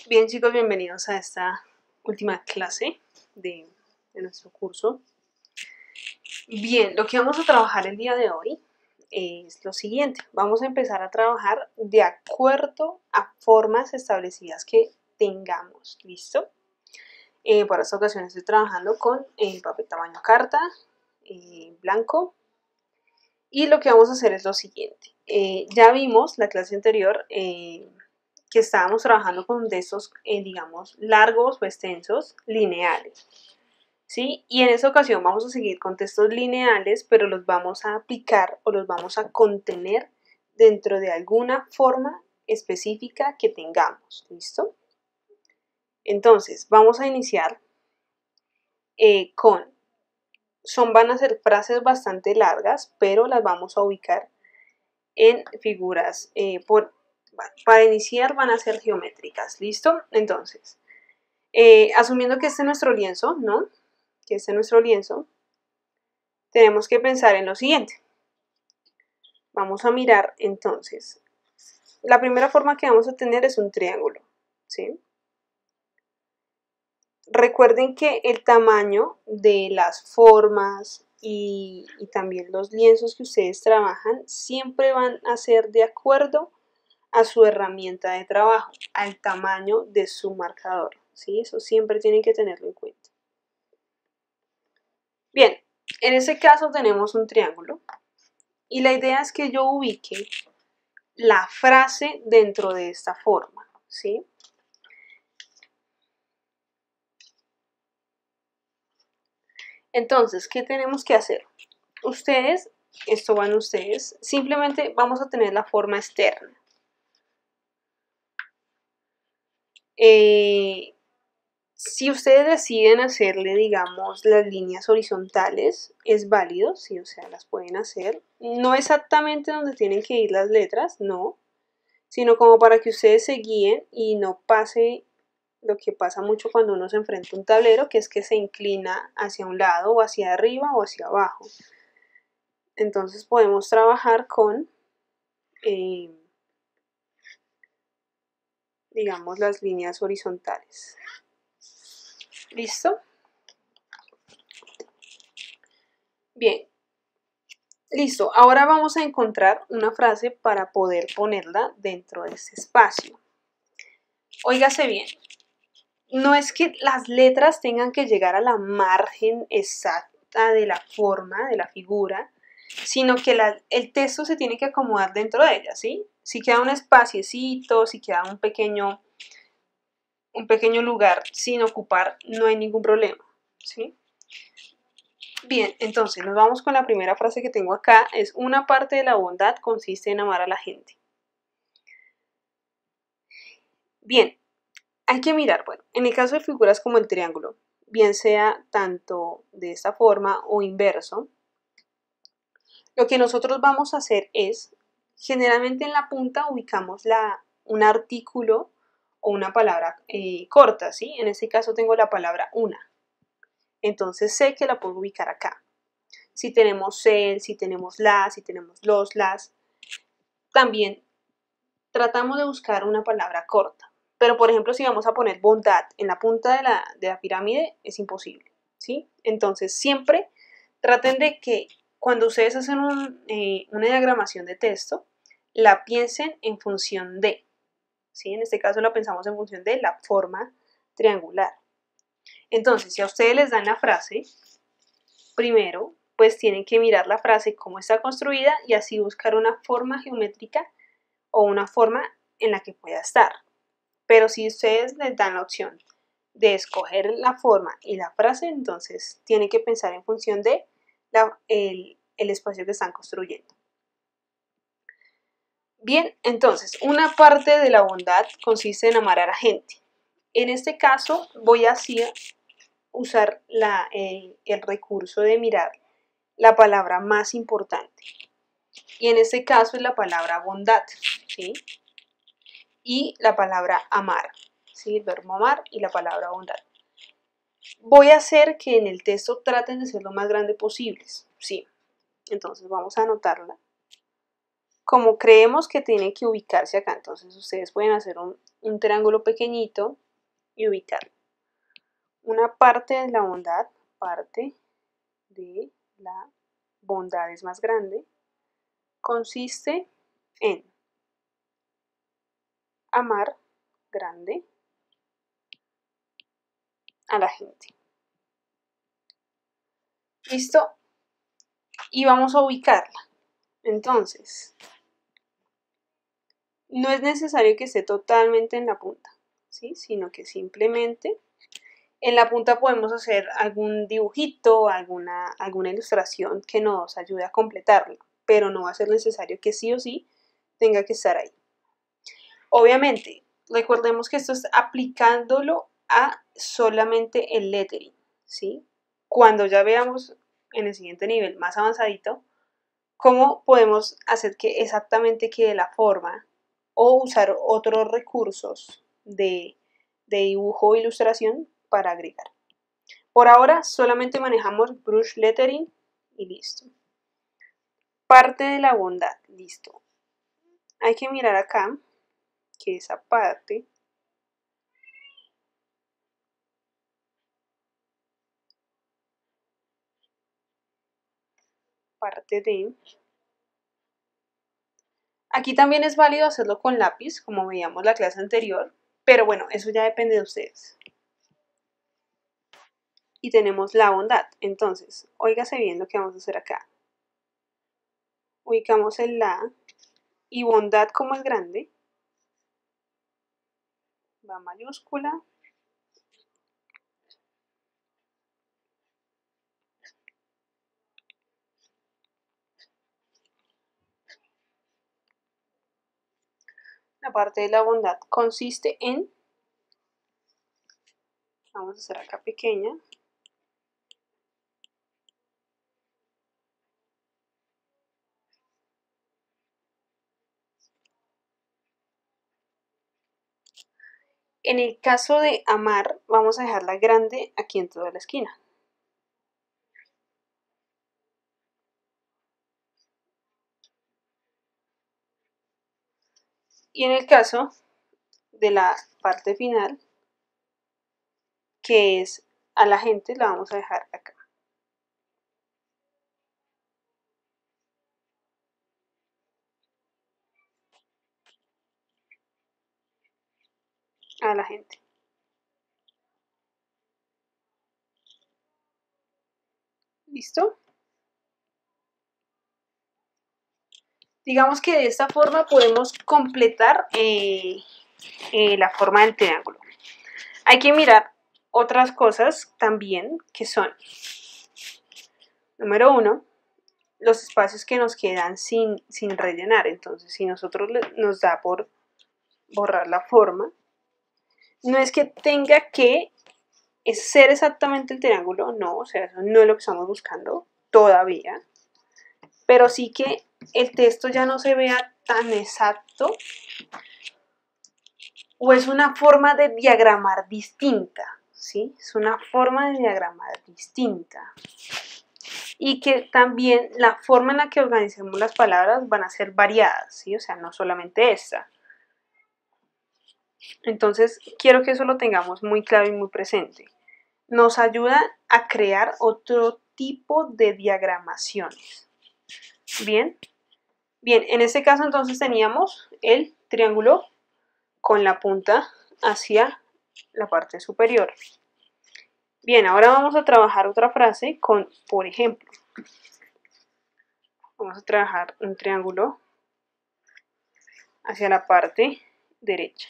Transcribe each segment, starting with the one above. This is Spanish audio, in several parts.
Bien, chicos, bienvenidos a esta última clase de nuestro curso. Bien, lo que vamos a trabajar el día de hoy es lo siguiente. Vamos a empezar a trabajar de acuerdo a formas establecidas que tengamos. ¿Listo? Para esta ocasión estoy trabajando con papel tamaño carta, blanco. Y lo que vamos a hacer es lo siguiente. Ya vimos la clase anterior que estábamos trabajando con textos, digamos, largos o extensos, lineales. ¿Sí? Y en esta ocasión vamos a seguir con textos lineales, pero los vamos a aplicar o los vamos a contener dentro de alguna forma específica que tengamos. ¿Listo? Entonces, vamos a iniciar van a ser frases bastante largas, pero las vamos a ubicar en figuras para iniciar van a ser geométricas, ¿listo? Entonces, asumiendo que este es nuestro lienzo, ¿no? Que este es nuestro lienzo, tenemos que pensar en lo siguiente. Vamos a mirar entonces. La primera forma que vamos a tener es un triángulo, ¿sí? Recuerden que el tamaño de las formas y también los lienzos que ustedes trabajan siempre van a ser de acuerdo a su herramienta de trabajo, al tamaño de su marcador, ¿sí? Eso siempre tienen que tenerlo en cuenta. Bien, en este caso tenemos un triángulo y la idea es que yo ubique la frase dentro de esta forma, ¿sí? Entonces, ¿qué tenemos que hacer? Ustedes, esto van ustedes, simplemente vamos a tener la forma externa. Si ustedes deciden hacerle, digamos, las líneas horizontales, es válido, sí, o sea, las pueden hacer. No exactamente donde tienen que ir las letras, no, sino como para que ustedes se guíen y no pase lo que pasa mucho cuando uno se enfrenta a un tablero, que es que se inclina hacia un lado o hacia arriba o hacia abajo. Entonces podemos trabajar con, digamos, las líneas horizontales. ¿Listo? Bien. Listo, ahora vamos a encontrar una frase para poder ponerla dentro de este espacio. Óigase bien, no es que las letras tengan que llegar a la margen exacta de la forma, de la figura, sino que el texto se tiene que acomodar dentro de ella, ¿sí? Si queda un espaciecito, si queda un pequeño lugar sin ocupar, no hay ningún problema, ¿sí? Bien, entonces nos vamos con la primera frase que tengo acá, es una parte de la bondad consiste en amar a la gente. Bien, hay que mirar, bueno, en el caso de figuras como el triángulo, bien sea tanto de esta forma o inverso, lo que nosotros vamos a hacer es, generalmente en la punta ubicamos un artículo o una palabra corta, ¿sí? En este caso tengo la palabra una, entonces sé que la puedo ubicar acá. Si tenemos el, si tenemos la, si tenemos los, las, también tratamos de buscar una palabra corta. Pero, por ejemplo, si vamos a poner bondad en la punta de la pirámide, es imposible, ¿sí? Entonces, siempre traten de que cuando ustedes hacen una diagramación de texto, la piensen en función de, ¿sí? En este caso la pensamos en función de la forma triangular. Entonces, si a ustedes les dan la frase, primero, pues tienen que mirar la frase cómo está construida y así buscar una forma geométrica o una forma en la que pueda estar. Pero si ustedes les dan la opción de escoger la forma y la frase, entonces tienen que pensar en función de el espacio que están construyendo. Bien, entonces, una parte de la bondad consiste en amar a la gente. En este caso, voy a usar el recurso de mirar la palabra más importante. Y en este caso es la palabra bondad, ¿sí? Y la palabra amar, ¿sí? El verbo amar y la palabra bondad. Voy a hacer que en el texto traten de ser lo más grande posibles, ¿sí? Entonces vamos a anotarla. como creemos que tiene que ubicarse acá. Entonces ustedes pueden hacer un triángulo pequeñito y ubicarlo. Una parte de la bondad es más grande, consiste en amar grande a la gente. ¿Listo? Y vamos a ubicarla. Entonces, no es necesario que esté totalmente en la punta, ¿sí? Sino que simplemente en la punta podemos hacer algún dibujito, alguna ilustración que nos ayude a completarla, pero no va a ser necesario que sí o sí tenga que estar ahí. Obviamente, recordemos que esto es aplicándolo a solamente el lettering, ¿sí? Cuando ya veamos en el siguiente nivel más avanzadito, cómo podemos hacer que exactamente quede la forma o usar otros recursos de dibujo o ilustración para agregar. Por ahora solamente manejamos brush lettering y listo. Parte de la bondad, listo. Hay que mirar acá que esa parte de... Aquí también es válido hacerlo con lápiz, como veíamos la clase anterior, pero bueno, eso ya depende de ustedes. Y tenemos la bondad. Entonces, óigase bien lo que vamos a hacer acá. Ubicamos el la y bondad como es grande, va mayúscula. La parte de la bondad consiste en, vamos a hacer acá pequeña, en el caso de amar, vamos a dejarla grande aquí en toda la esquina. Y en el caso de la parte final, que es a la gente, la vamos a dejar acá. A la gente. ¿Listo? Digamos que de esta forma podemos completar la forma del triángulo. Hay que mirar otras cosas también que son, número 1, los espacios que nos quedan sin rellenar. Entonces, si nosotros nos da por borrar la forma, no es que tenga que ser exactamente el triángulo, no, o sea, eso no es lo que estamos buscando todavía, pero sí que el texto ya no se vea tan exacto o es una forma de diagramar distinta, ¿sí? Es una forma de diagramar distinta. Y que también la forma en la que organicemos las palabras van a ser variadas, ¿sí? O sea, no solamente esta. Entonces, quiero que eso lo tengamos muy claro y muy presente. Nos ayuda a crear otro tipo de diagramaciones. Bien, en este caso entonces teníamos el triángulo con la punta hacia la parte superior. Bien, ahora vamos a trabajar otra frase con, por ejemplo, vamos a trabajar un triángulo hacia la parte derecha.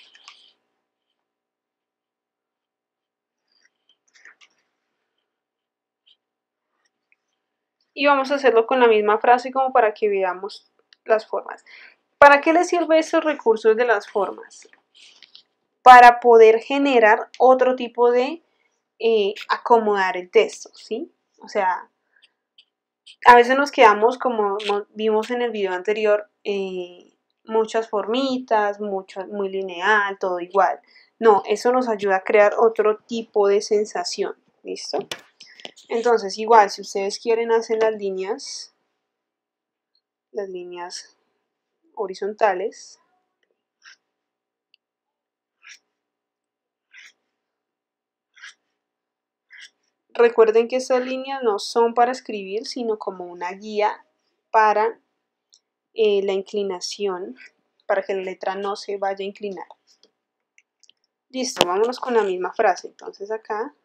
Y vamos a hacerlo con la misma frase como para que veamos las formas. ¿Para qué les sirven esos recursos de las formas? Para poder generar otro tipo de acomodar el texto, ¿sí? O sea, a veces nos quedamos, como vimos en el video anterior, muchas formitas, muy lineal, todo igual. No, eso nos ayuda a crear otro tipo de sensación, ¿listo? Entonces, igual, si ustedes quieren hacer las líneas horizontales. Recuerden que estas líneas no son para escribir, sino como una guía para la inclinación, para que la letra no se vaya a inclinar. Listo, vámonos con la misma frase. Entonces acá.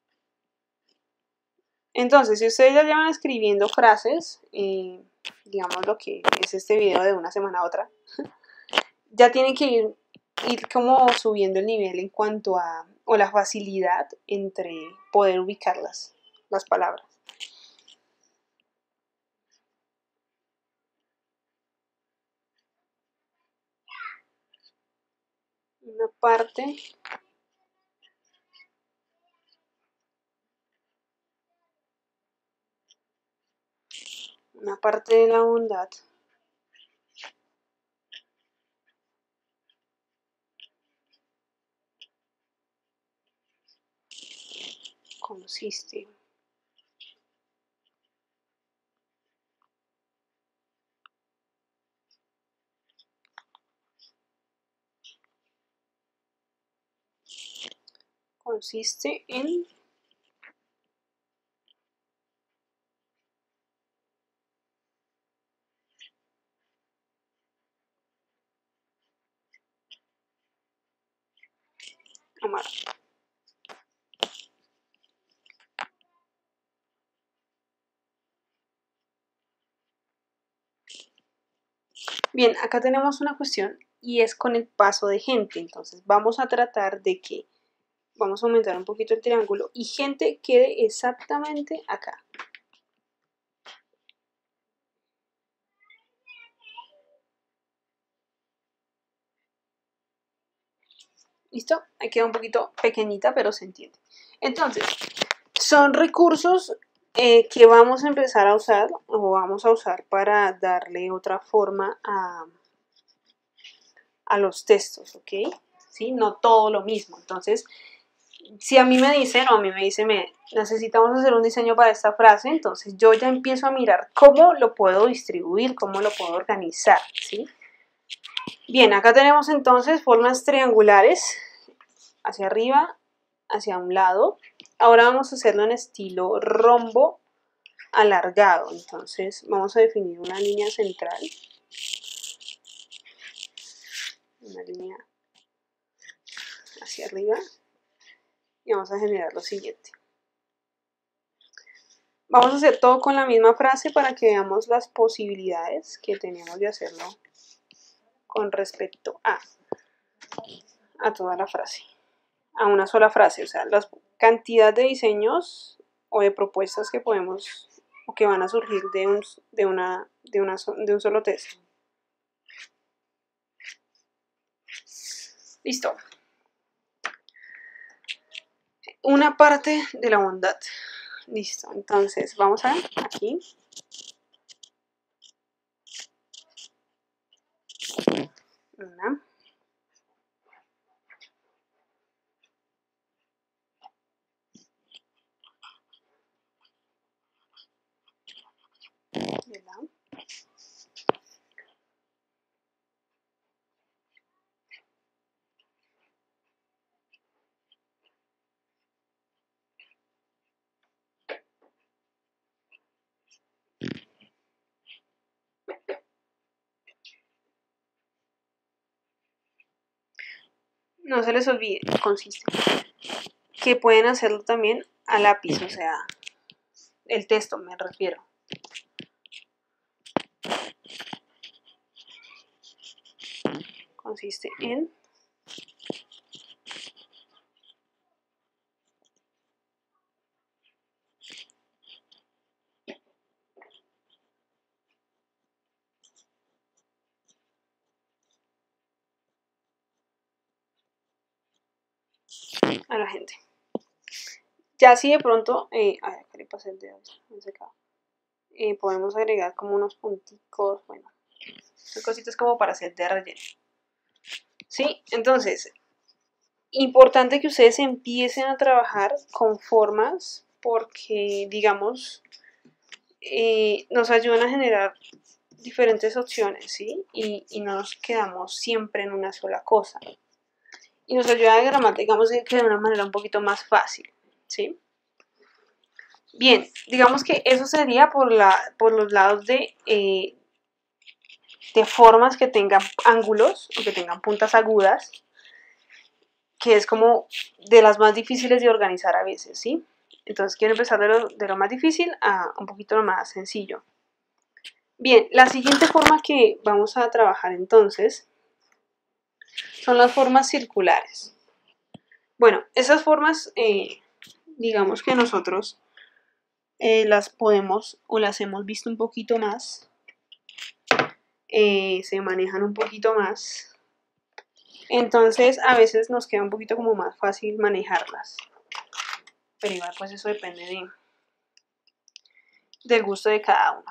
Entonces, si ustedes ya llevan escribiendo frases, digamos lo que es este video de una semana a otra, ya tienen que ir como subiendo el nivel en cuanto a, o la facilidad entre poder ubicar las palabras. Una parte de la bondad consiste en amar. Bien, acá tenemos una cuestión y es con el paso de gente. Entonces vamos a tratar de que, vamos a aumentar un poquito el triángulo y gente quede exactamente acá. ¿Listo? Ahí queda un poquito pequeñita, pero se entiende. Entonces, son recursos que vamos a empezar a usar o vamos a usar para darle otra forma a los textos, ¿ok? ¿Sí? No todo lo mismo. Entonces, si a mí me dicen o a mí me dicen, necesitamos hacer un diseño para esta frase, entonces yo ya empiezo a mirar cómo lo puedo distribuir, cómo lo puedo organizar, ¿sí? Bien, acá tenemos entonces formas triangulares hacia arriba, hacia un lado. Ahora vamos a hacerlo en estilo rombo alargado. Entonces vamos a definir una línea central. Una línea hacia arriba. Y vamos a generar lo siguiente. Vamos a hacer todo con la misma frase para que veamos las posibilidades que tenemos de hacerlo con respecto a toda la frase. A una sola frase. O sea, la cantidad de diseños o de propuestas que podemos o que van a surgir de un solo texto. Listo. Una parte de la bondad. Listo. Entonces, vamos a ver aquí. Una. De lado. No se les olvide, consiste. Que pueden hacerlo también a lápiz, o sea, el texto me refiero. Consiste en a la gente. Ya si de pronto, acá le pasé el dedo, podemos agregar como unos punticos, bueno, son cositas como para hacer de relleno. ¿Sí? Entonces, importante que ustedes empiecen a trabajar con formas porque, digamos, nos ayudan a generar diferentes opciones, ¿sí? Y no nos quedamos siempre en una sola cosa. Y nos ayuda a diagramar, digamos que de una manera un poquito más fácil, ¿sí? Bien, digamos que eso sería por los lados de formas que tengan ángulos o que tengan puntas agudas, que es como de las más difíciles de organizar a veces, ¿sí? Entonces quiero empezar de lo más difícil a un poquito lo más sencillo. Bien, la siguiente forma que vamos a trabajar entonces son las formas circulares. Bueno, esas formas, digamos que nosotros las podemos o las hemos visto un poquito más, se manejan un poquito más, entonces a veces nos queda un poquito como más fácil manejarlas, pero igual pues eso depende del gusto de cada uno.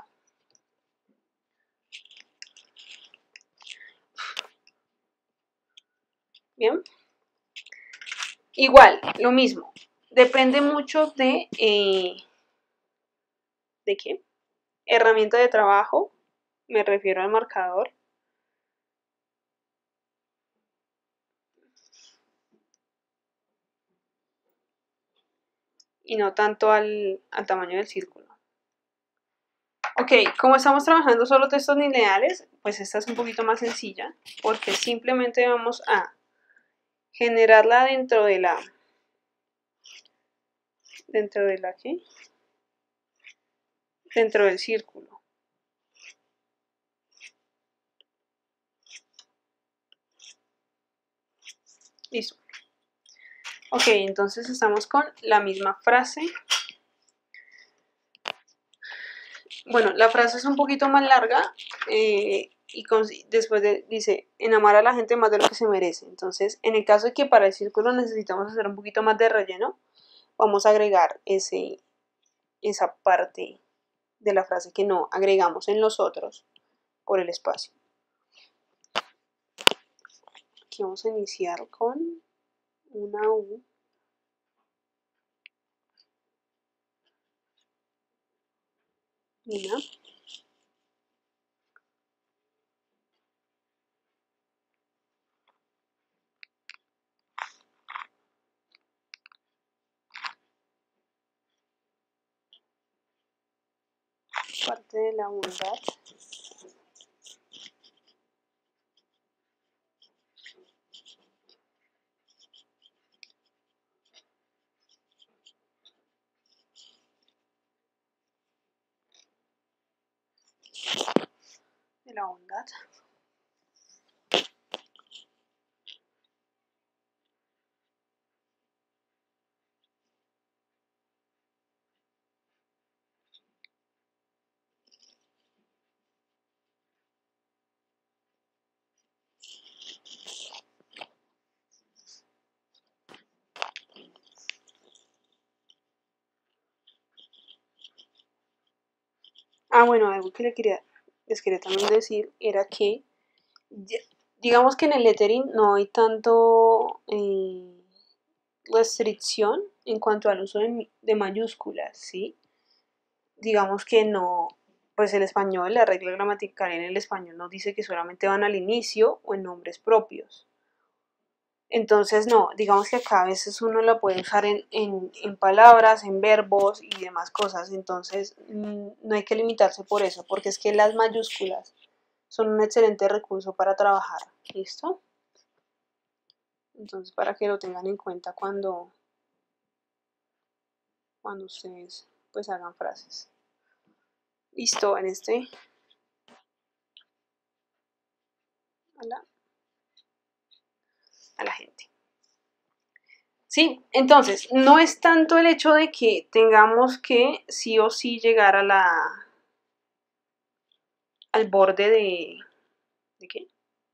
Bien, igual, lo mismo, depende mucho ¿de qué? Herramienta de trabajo, me refiero al marcador. Y no tanto al tamaño del círculo. Ok, como estamos trabajando solo textos lineales, pues esta es un poquito más sencilla, porque simplemente vamos a generarla dentro de la ¿qué? Dentro del círculo. Listo. Ok, entonces estamos con la misma frase. Bueno, la frase es un poquito más larga y después dice, enamora a la gente más de lo que se merece. Entonces, en el caso de que para el círculo necesitamos hacer un poquito más de relleno, vamos a agregar esa parte de la frase que no agregamos en los otros por el espacio. Aquí vamos a iniciar con una U. Una. Parte de la bondad. De la bondad. Bueno, algo que les quería también decir era que digamos que en el lettering no hay tanto restricción en cuanto al uso de mayúsculas, ¿sí? Digamos que no, pues el español, la regla gramatical en el español nos dice que solamente van al inicio o en nombres propios. Entonces no, digamos que acá a veces uno la puede usar en palabras, en verbos y demás cosas, entonces no hay que limitarse por eso, porque es que las mayúsculas son un excelente recurso para trabajar, ¿listo? Entonces para que lo tengan en cuenta cuando ustedes pues hagan frases. Listo, en a la gente. Sí, entonces, no es tanto el hecho de que tengamos que sí o sí llegar al borde ¿de qué?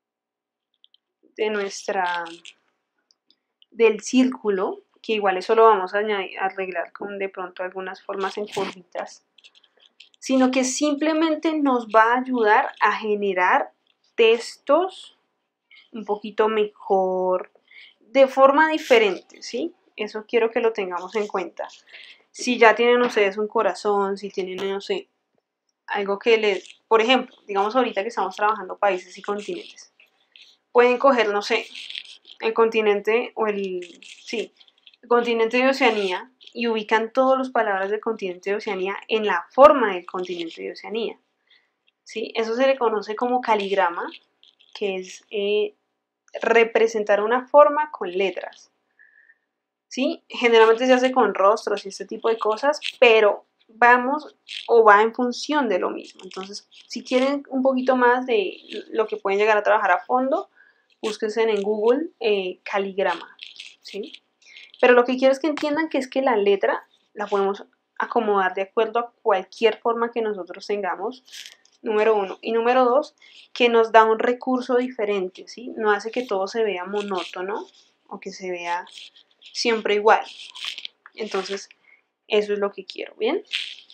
Del círculo, que igual eso lo vamos a arreglar con de pronto algunas formas en curvitas, sino que simplemente nos va a ayudar a generar textos un poquito mejor, de forma diferente, ¿sí? Eso quiero que lo tengamos en cuenta. Si ya tienen ustedes un corazón, si tienen, no sé, algo que les, por ejemplo, digamos ahorita que estamos trabajando países y continentes, pueden coger, no sé, el continente o sí, el continente de Oceanía y ubican todas las palabras del continente de Oceanía en la forma del continente de Oceanía. ¿Sí? Eso se le conoce como caligrama, que es representar una forma con letras. ¿Sí? Generalmente se hace con rostros y este tipo de cosas, pero vamos o va en función de lo mismo. Entonces, si quieren un poquito más de lo que pueden llegar a trabajar a fondo, búsquense en Google caligrama. ¿Sí? Pero lo que quiero es que entiendan que es que la letra la podemos acomodar de acuerdo a cualquier forma que nosotros tengamos, número uno. Y número dos, que nos da un recurso diferente, ¿sí? No hace que todo se vea monótono o que se vea siempre igual. Entonces, eso es lo que quiero, ¿bien?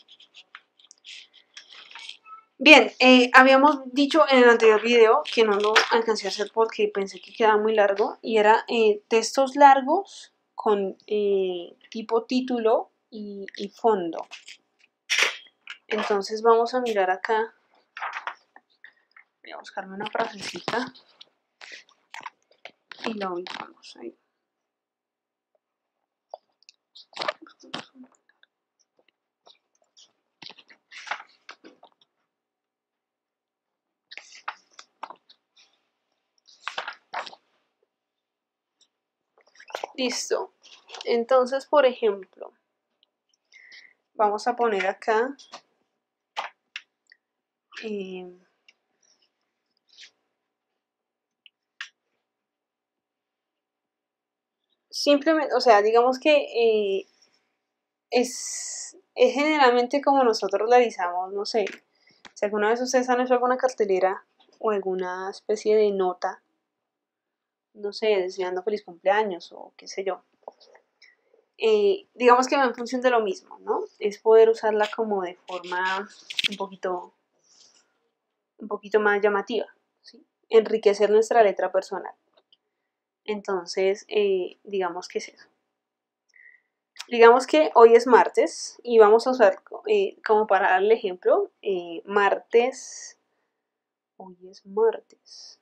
Bien, habíamos dicho en el anterior video que no lo alcancé a hacer porque pensé que quedaba muy largo y era textos largos con tipo título y fondo. Entonces vamos a mirar acá, voy a buscarme una frasecita y la ubicamos ahí. Listo. Entonces, por ejemplo, vamos a poner acá simplemente, o sea, digamos que es generalmente como nosotros realizamos, no sé, si alguna vez ustedes han hecho alguna cartelera o alguna especie de nota, no sé, deseando feliz cumpleaños o qué sé yo. Digamos que va en función de lo mismo, ¿no? Es poder usarla como de forma un poquito más llamativa, ¿sí? Enriquecer nuestra letra personal. Entonces, digamos que es eso. Digamos que hoy es martes y vamos a usar como para darle ejemplo, martes, hoy es martes.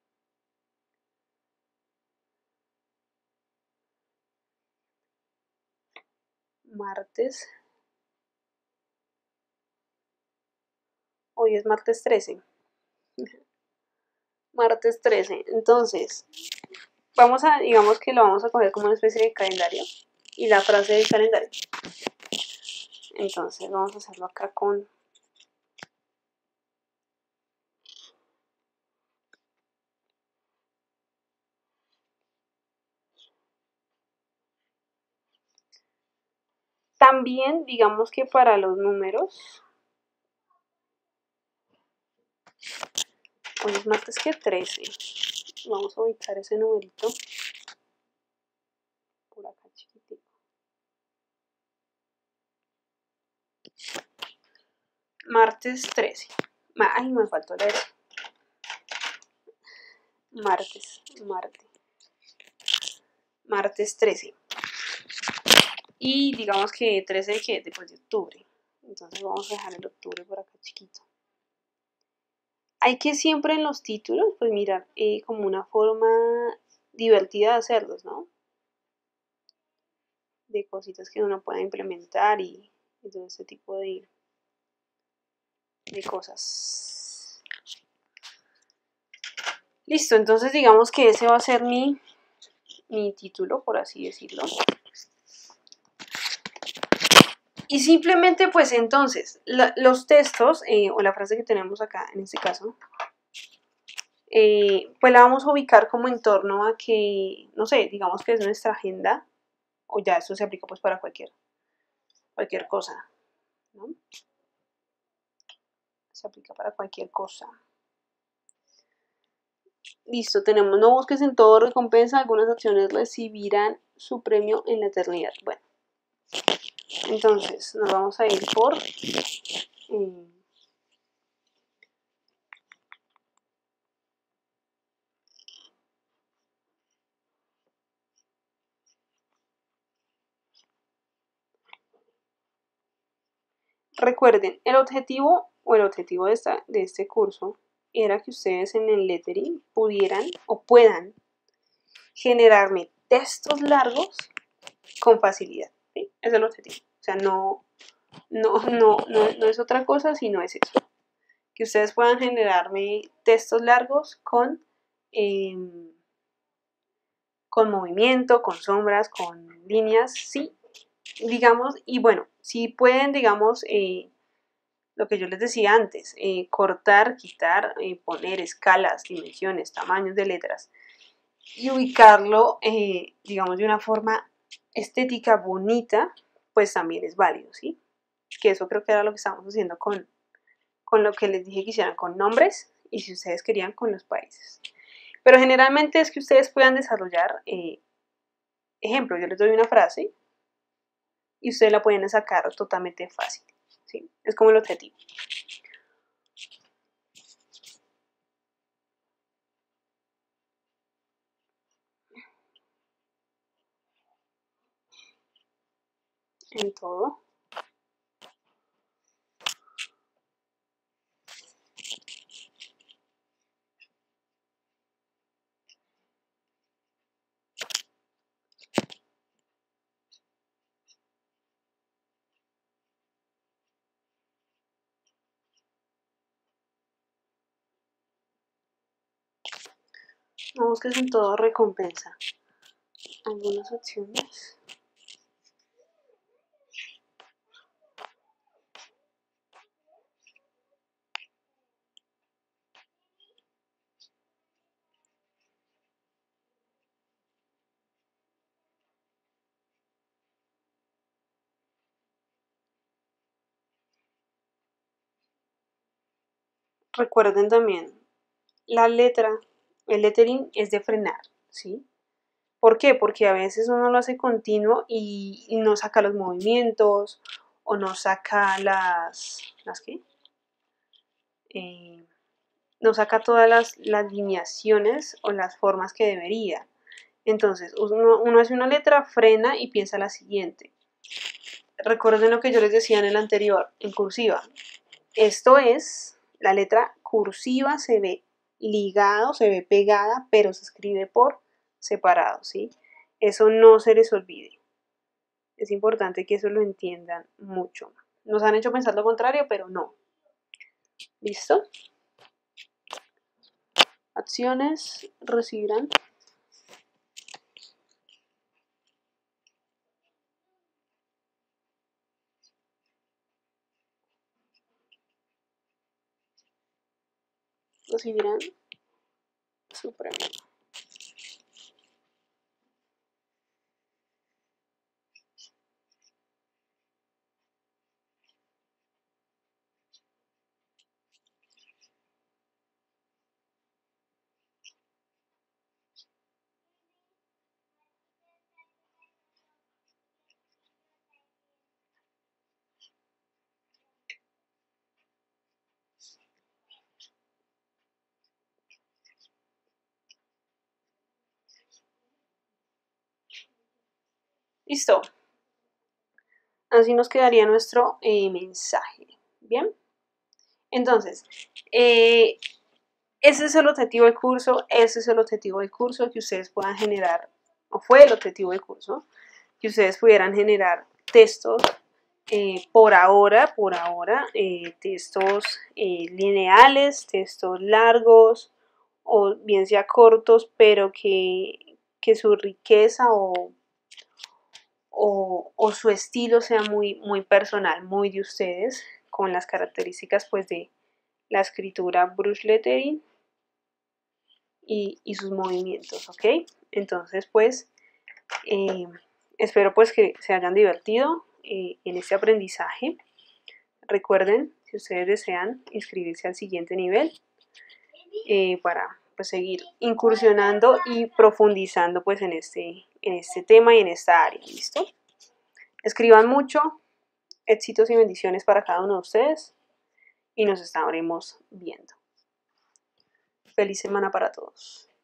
Martes, hoy es martes 13. Martes 13. Entonces, digamos que lo vamos a coger como una especie de calendario y la frase del calendario. Entonces, vamos a hacerlo acá con también, digamos que para los números, hoy es martes que 13. Vamos a ubicar ese numerito por acá chiquitito. Martes 13. Ay, me faltó leer. Martes 13. Y digamos que 13 de qué? Después de octubre. Entonces vamos a dejar el octubre por acá chiquito. Hay que siempre en los títulos, pues mirar como una forma divertida de hacerlos, ¿no? De cositas que uno pueda implementar y todo este tipo de cosas. Listo, entonces digamos que ese va a ser mi título, por así decirlo. Y simplemente pues entonces los textos o la frase que tenemos acá en este caso, pues la vamos a ubicar como en torno a que, no sé, digamos que es nuestra agenda o ya esto se aplica pues para cualquier cosa, ¿no? Se aplica para cualquier cosa. Listo, tenemos no busques en todo recompensa, algunas acciones recibirán su premio en la eternidad. Bueno, entonces nos vamos a ir por recuerden, el objetivo o el objetivo de este curso era que ustedes en el lettering pudieran o puedan generarme textos largos con facilidad, ¿sí? Ese es el objetivo. O sea, no es otra cosa, sino es eso. Que ustedes puedan generarme textos largos con movimiento, con sombras, con líneas, sí, digamos, y bueno, si pueden, digamos, lo que yo les decía antes, cortar, quitar, poner escalas, dimensiones, tamaños de letras y ubicarlo, digamos, de una forma estética bonita, pues también es válido, ¿sí? Que eso creo que era lo que estábamos haciendo con lo que les dije que hicieran con nombres y si ustedes querían con los países. Pero generalmente es que ustedes puedan desarrollar, ejemplo, yo les doy una frase y ustedes la pueden sacar totalmente fácil, ¿sí? Es como el objetivo. En todo. Vamos que es en todo recompensa. Algunas opciones. Recuerden también, el lettering es de frenar, ¿sí? ¿Por qué? Porque a veces uno lo hace continuo y no saca los movimientos o no saca ¿las qué? No saca todas las lineaciones o las formas que debería. Entonces, uno hace una letra, frena y piensa la siguiente. Recuerden lo que yo les decía en el anterior, en cursiva. Esto es, la letra cursiva se ve ligado, se ve pegada, pero se escribe por separado, ¿sí? Eso no se les olvide. Es importante que eso lo entiendan mucho. Nos han hecho pensar lo contrario, pero no. ¿Listo? Acciones recibirán. Recibirán su premio. Listo. Así nos quedaría nuestro mensaje. Bien. Entonces, ese es el objetivo del curso, ese es el objetivo del curso, que ustedes puedan generar, o fue el objetivo del curso, que ustedes pudieran generar textos por ahora, textos lineales, textos largos, o bien sea cortos, pero que su riqueza o su estilo sea muy, muy personal, muy de ustedes, con las características pues de la escritura brush lettering y sus movimientos, ¿ok? Entonces pues espero pues que se hayan divertido en este aprendizaje. Recuerden, si ustedes desean inscribirse al siguiente nivel para pues, seguir incursionando y profundizando pues en este tema y en esta área, ¿listo? Escriban mucho, éxitos y bendiciones para cada uno de ustedes y nos estaremos viendo. Feliz semana para todos.